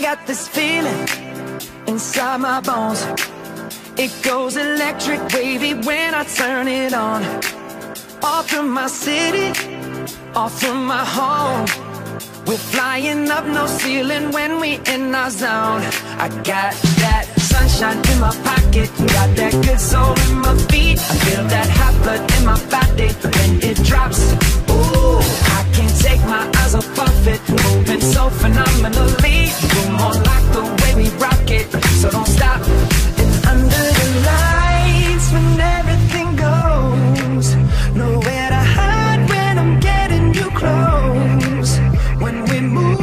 got this feeling inside my bones. It goes electric wavy when I turn it on. Off from my city, off from my home. We're flying up, no ceiling when we in our zone. I got that sunshine in my pocket, got that good soul in my feet. I feel that hot blood in my body when it drops. Ooh, I can't take my eyes off of it, moving so phenomenally. You're more like the way we rock it, so don't stop. And under the lights when everything goes, nowhere to hide when I'm getting you close. When we move